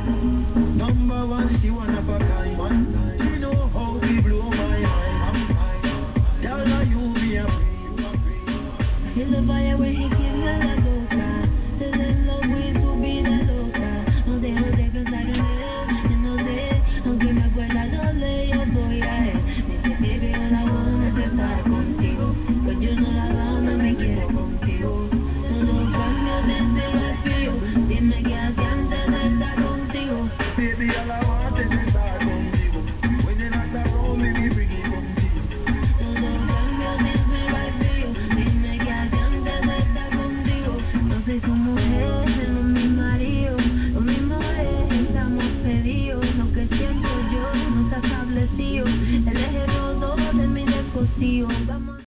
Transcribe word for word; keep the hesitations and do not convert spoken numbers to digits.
Number one, she one of a kind. One time. She know how we blow my mind. Tell her you be a free. Feel the fire when he give me la boca. Feel in love with su vida loca. No dejo de pensar en él, y no sé, aunque me pueda doler, yo voy a él. Me dice, baby, all I want es estar contigo. Pues yo no la gana, me quiero contigo. Todo cambio sin ser vacío. Dime qué hacer.